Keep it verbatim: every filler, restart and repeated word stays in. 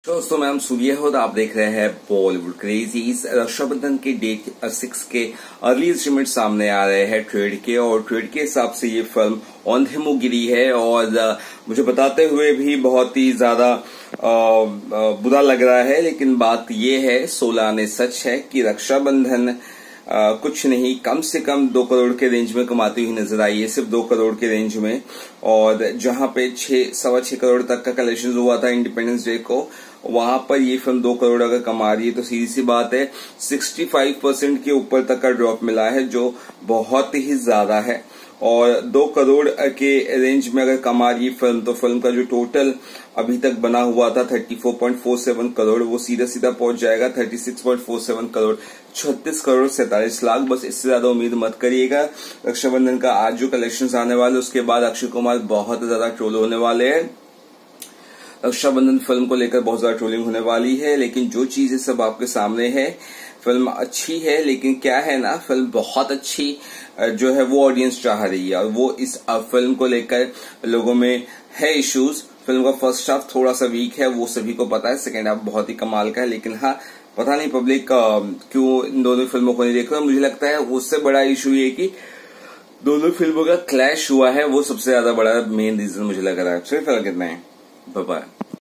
दोस्तों मैं हम सूर्य हो तो आप देख रहे हैं बॉलीवुड क्रेजीज। रक्षाबंधन के डेट सिक्स के अर्ली एस्टिमेट सामने आ रहे हैं ट्रेड के, और ट्रेड के हिसाब से ये फिल्म औंधे मुंह गिरी है। और मुझे बताते हुए भी बहुत ही ज्यादा बुरा लग रहा है, लेकिन बात ये है, सोलह आने सच है कि रक्षाबंधन आ, कुछ नहीं कम से कम दो करोड़ के रेंज में कमाती हुई नजर आई है, सिर्फ दो करोड़ के रेंज में। और जहां पे छह सवा छह करोड़ तक का कलेक्शन हुआ था इंडिपेंडेंस डे को, वहां पर ये फिल्म दो करोड़ अगर कमा रही है तो सीधी सी बात है पैंसठ परसेंट के ऊपर तक का ड्रॉप मिला है, जो बहुत ही ज्यादा है। और दो करोड़ के रेंज में अगर कमा रही फिल्म, तो फिल्म का जो टोटल अभी तक बना हुआ था चौंतीस पॉइंट फोर सेवन करोड़, वो सीधा सीधा पहुंच जाएगा छत्तीस पॉइंट फोर सेवन करोड़, छत्तीस करोड़ सैंतालीस लाख। बस इससे ज्यादा उम्मीद मत करिएगा। रक्षाबंधन का आज जो कलेक्शन आने वाले, उसके बाद अक्षय कुमार बहुत ज्यादा ट्रोल होने वाले हैं। रक्षाबंधन फिल्म को लेकर बहुत ज्यादा ट्रोलिंग होने वाली है, लेकिन जो चीज है सब आपके सामने है। फिल्म अच्छी है, लेकिन क्या है ना, फिल्म बहुत अच्छी जो है वो ऑडियंस चाह रही है, और वो इस फिल्म को लेकर लोगों में है इश्यूज। फिल्म का फर्स्ट हाफ थोड़ा सा वीक है, वो सभी को पता है। सेकेंड हाफ बहुत ही कमाल का है, लेकिन हाँ, पता नहीं पब्लिक क्यों इन दोनों फिल्मों को नहीं देख रहा। मुझे लगता है उससे बड़ा इशू ये कि दोनों फिल्मों का क्लैश हुआ है, वो सबसे ज्यादा बड़ा मेन रीजन मुझे लग रहा है। सिर्फ कितना है। Bye bye.